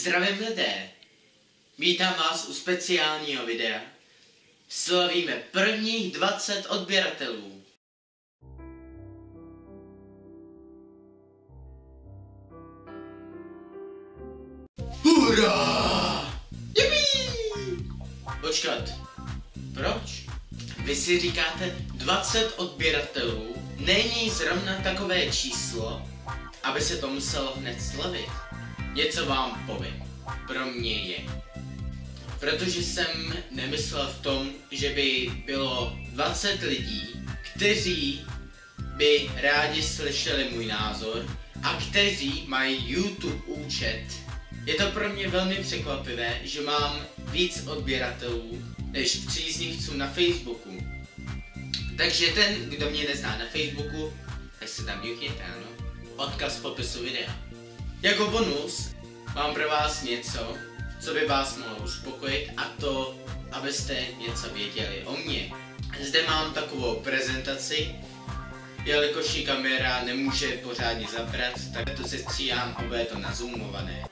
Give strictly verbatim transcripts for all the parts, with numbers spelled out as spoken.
Zdravím lidé, vítám vás u speciálního videa. Slavíme prvních dvacet odběratelů. Hurá! Jipí! Počkat, proč? Vy si říkáte dvacet odběratelů není zrovna takové číslo, aby se to muselo hned slavit. Něco vám povím, pro mě je. Protože jsem nemyslel v tom, že by bylo dvacet lidí, kteří by rádi slyšeli můj názor a kteří mají YouTube účet. Je to pro mě velmi překvapivé, že mám víc odběratelů než příznivců na Facebooku. Takže ten, kdo mě nezná na Facebooku, tak se tam mukněte, ano. Odkaz v popisu videa. Jako bonus mám pro vás něco, co by vás mohlo uspokojit, a to, abyste něco věděli o mně. Zde mám takovou prezentaci, jelikož ji kamera nemůže pořádně zabrat, tak to se stříhám a bude to nazoomované.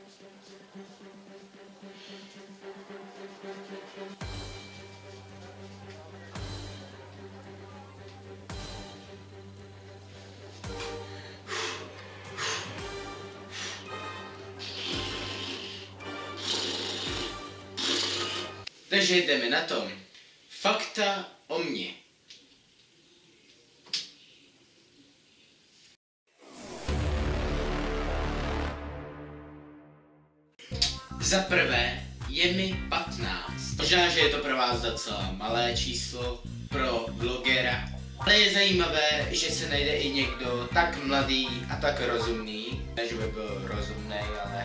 Takže jdeme na tom. Fakta o mně. Za prvé je mi patnáct. Možná, že je to pro vás docela malé číslo pro vlogera, ale je zajímavé, že se najde i někdo tak mladý a tak rozumný. Ne, že by byl rozumný, ale...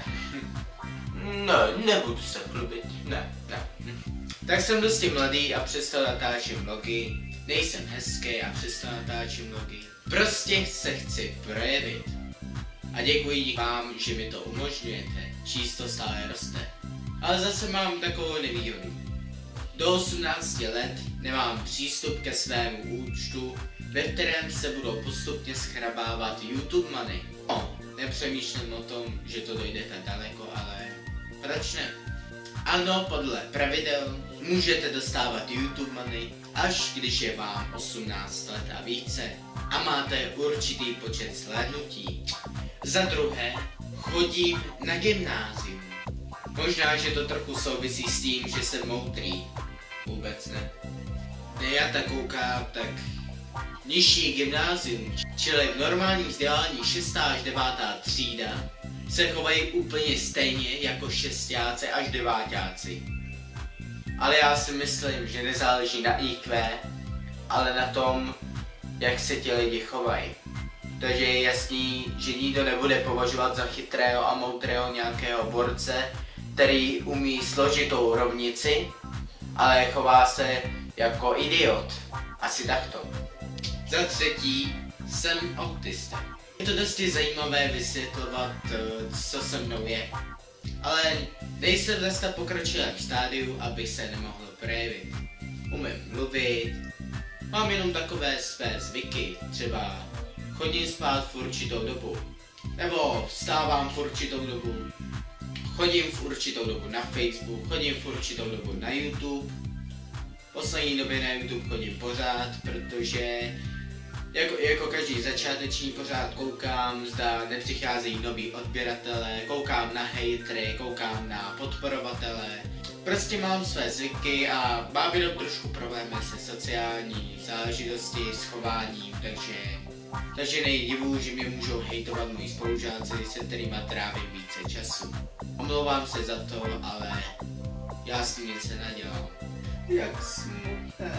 No, nebudu se chlubit. Ne, ne. Tak jsem dosti mladý a přesto natáčím vlogy. Nejsem hezký a přesto natáčím vlogy. Prostě se chci projevit. A děkuji vám, že mi to umožňujete. Číslo stále roste. Ale zase mám takovou nevýhodu. Do osmnácti let nemám přístup ke svému účtu, ve kterém se budou postupně schrabávat YouTube money. No, nepřemýšlím o tom, že to dojde tak daleko, ale proč ne? Ano, podle pravidel můžete dostávat YouTube money, až když je vám osmnáct let a více a máte určitý počet zhlédnutí. Za druhé, chodím na gymnázium. Možná, že to trochu souvisí s tím, že jsem moudrý. Vůbec ne. Ne, já tak koukám, tak nižší gymnázium, čili v normálním vzdělání šestá až devátá třída, se chovají úplně stejně jako šestáci až devátáci. Ale já si myslím, že nezáleží na í kvé, ale na tom, jak se ti lidi chovají. Takže je jasný, že nikdo nebude považovat za chytrého a moudrého nějakého borce, který umí složitou rovnici, ale chová se jako idiot. Asi takto. Za třetí, jsem autista. Je to dosti zajímavé vysvětlovat, co se mnou je. Ale nejsem zase tak pokročilém stádiu, abych se nemohl projevit. Umím mluvit, mám jenom takové své zvyky, třeba chodím spát v určitou dobu, nebo vstávám v určitou dobu, chodím v určitou dobu na Facebook, chodím v určitou dobu na YouTube. V poslední době na YouTube chodím pořád, protože Jako, jako každý začáteční pořád koukám, zda nepřicházejí noví odběratelé, koukám na hejtry, koukám na podporovatele. Prostě mám své zvyky a mám jenom trošku problémy se sociální záležitosti, s chováním, takže, takže nejdivu, že mě můžou hejtovat moji spolužáci, se kterými trávím více času. Omlouvám se za to, ale já s tím nic nenadělal. Jak smutné.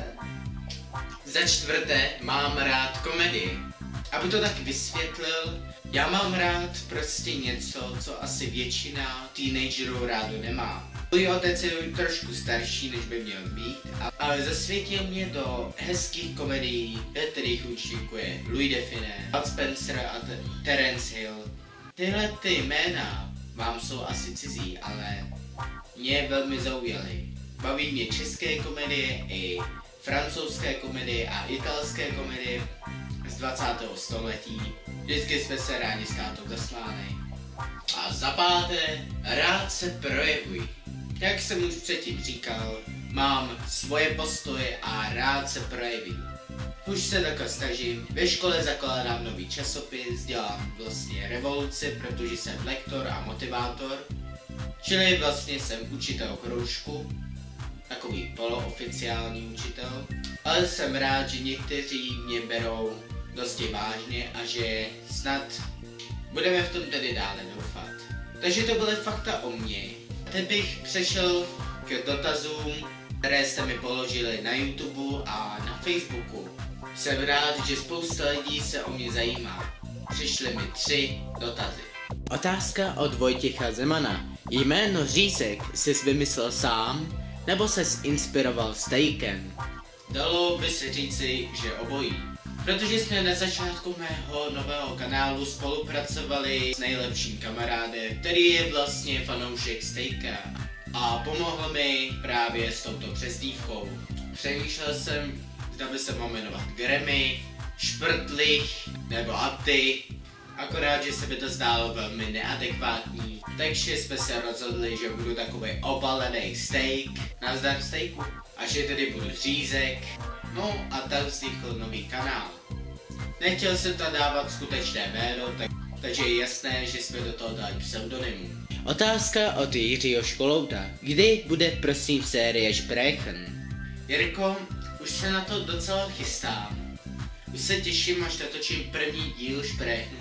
Za čtvrté, mám rád komedii. Aby to tak vysvětlil, já mám rád prostě něco, co asi většina teenagerů rádo nemá. Můj otec je trošku starší, než by měl být, ale zasvětil mě do hezkých komedií, ve kterých účinkuje Louis Define, Bud Spencer a Terence Hill. Tyhle ty jména vám jsou asi cizí, ale mě velmi zaujaly. Baví mě české komedie i francouzské komedie a italské komedie z dvacátého století. Vždycky jsme se rádi s tátou zasmáli. A za páté, rád se projevuj. Jak jsem už předtím říkal, mám svoje postoje a rád se projevím. Už se takhle snažím, ve škole zakládám nový časopis, dělám vlastně revoluci, protože jsem lektor a motivátor. Čili vlastně jsem učitel kroužku, takový polooficiální učitel. Ale jsem rád, že někteří mě berou dosti vážně a že snad budeme v tom tedy dále doufat. Takže to byly fakta o mně. Teď bych přešel k dotazům, které jste mi položili na YouTube a na Facebooku. Jsem rád, že spousta lidí se o mě zajímá. Přišly mi tři dotazy. Otázka od Vojtěcha Zemana. Jméno Řízek jsi vymyslel sám, nebo ses inspiroval stejkem? Dalo by se říci, že obojí. Protože jsme na začátku mého nového kanálu spolupracovali s nejlepším kamarádem, který je vlastně fanoušek stejka. A pomohl mi právě s touto přezdívkou. Přemýšlel jsem, zda by se mohl jmenovat Grammy, Šprtlich nebo Aty. Akorát, že se by to zdálo velmi neadekvátní, takže jsme se rozhodli, že budu takový obalený steak, nazdar steaku, a že tedy budu Řízek. No a tak vznikl nový kanál. Nechtěl jsem tam dávat skutečné jméno, tak, takže je jasné, že jsme do toho dali pseudonym. Otázka od Jiřího Školouta. Kdy bude prosím série Sprechen? Jirko, už se na to docela chystám. Už se těším, až natočím první díl Sprechen.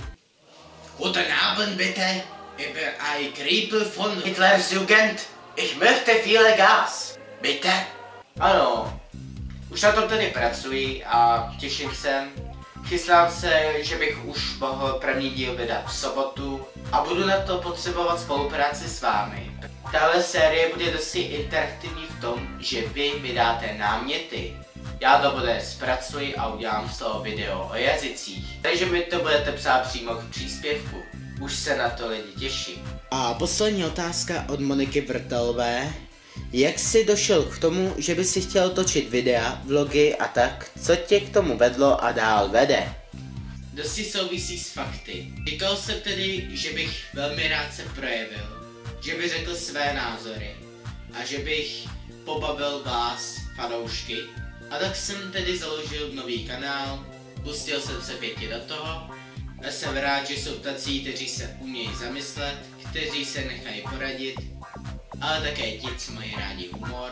Guten Abend bitte, ich bin ein Kriepel von Hitlers Jugend. Ich möchte viele Gas. Bitte? Ano, už na tom tedy pracuji a těším se. Chystám se, že bych už mohl první díl vydat v sobotu a budu na to potřebovat spolupráci s vámi. Tahle série bude dosti interaktivní v tom, že vy mi dáte náměty. Já to bude zpracuji a udělám z toho video o jazycích. Takže mi to budete psát přímo k příspěvku. Už se na to lidi těší. A poslední otázka od Moniky Vrtelové. Jak jsi došel k tomu, že by si chtěl točit videa, vlogy a tak? Co tě k tomu vedlo a dál vede? Dosti souvisí s fakty. Říkal jsem tedy, že bych velmi rád se projevil, že bych řekl své názory a že bych pobavil vás, fanoušky. A tak jsem tedy založil nový kanál, pustil jsem se pěti do toho a jsem rád, že jsou tací, kteří se umějí zamyslet, kteří se nechají poradit, ale také ti, co mají rádi humor,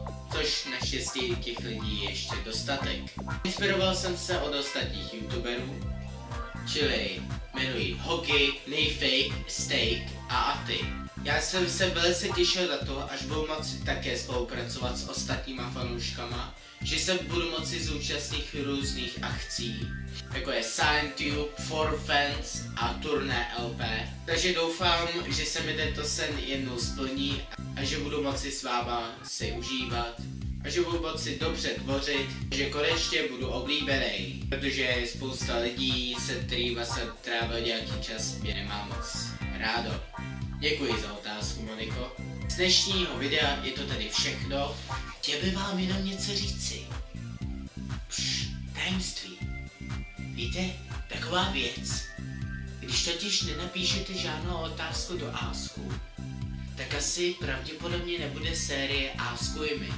což naštěstí těch lidí je ještě dostatek. Inspiroval jsem se od ostatních youtuberů, čili jmenují Hoky, Neyfake, Steak a Aty. Já jsem se velice těšil na to, až budu moci také spolupracovat s ostatníma fanouškama, že se budu moci zúčastnit různých akcí, jako je ScienTube, For Fans a turné L P. Takže doufám, že se mi tento sen jednou splní a že budu moci s váma si užívat a že budu moci dobře tvořit, že konečně budu oblíbený, protože spousta lidí, se kterými jsem trávil nějaký čas, mě nemá moc rádo. Děkuji za otázku, Moniko. Z dnešního videa je to tedy všechno. Chtěl by vám jenom něco říci. Pš, tajemství. Víte, taková věc. Když totiž nenapíšete žádnou otázku do Asku, tak asi pravděpodobně nebude série Askuj mi.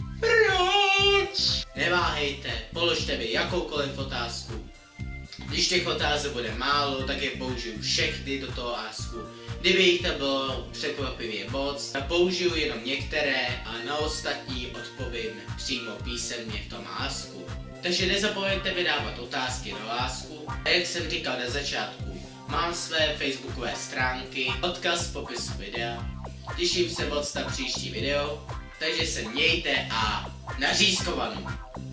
Proč? Neváhejte, položte mi jakoukoliv otázku. Když těch otázek bude málo, tak je použiju všechny do toho Asku. Kdyby jich tam bylo překvapivě moc, tak použiju jenom některé a na ostatní odpovím přímo písemně v tom Asku. Takže nezapomeňte vydávat otázky do Asku. A jak jsem říkal na začátku, mám své facebookové stránky, odkaz v popisu videa. Těším se moc na příští video, takže se mějte a nařízkovanou.